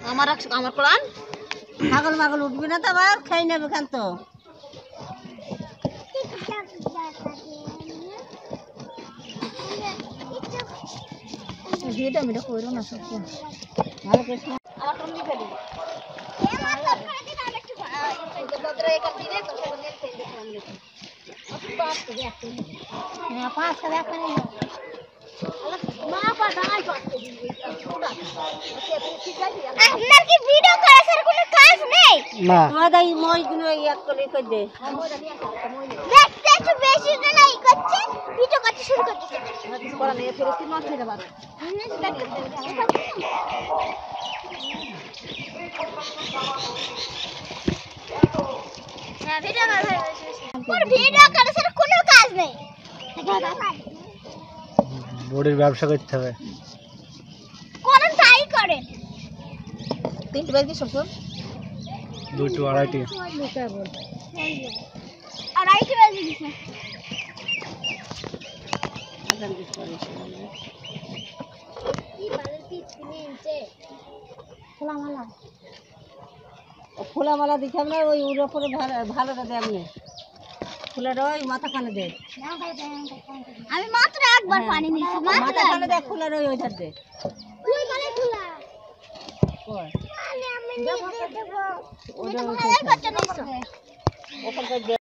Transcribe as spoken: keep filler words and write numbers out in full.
আমার আমার কোরআন পাগল পাগল উঠবি না তো আবার খাই নেবে কেন তো ভিডিও মিডিও করো না সব ভালো কৃষ্ণ আমার টুনি ফেলি পাঁচ টাকা এখানে আপনার কি ভিডিও করার স্যার কোনো কাজ নেই না তোমাদের এই মইগুলো ইয়াক করে কই দে দেখতে একটু বেশি জন এই করছে ভিডিও করতে শুরু করতেছে কিছু করা নেই ফেরস্তি মাছ খেতে পারে হ্যাঁ ভিডিও করার ওর ভিডিও করার স্যার কোনো কাজ নেই বড়ির ব্যবসা করতে হবে কোন তাই করেন তিনটে বেজে শ্বশুর দুটো আড়াইটি আড়াইটে বেজে গেছে ফুলা মালা দিতে আমরা ওই ওর উপরে ভালোটা দে আপনি ফুলের ওই মাথা কানে দে আমি মাত্র একবার পানি নিয়েছি মাত্র মাথা কানে দে ফুলের ওই ওইটার দে তুই মানে খোলা কই আমি আমি নিয়ে দেব ওটা ভালো করতে নিছো ওখানকার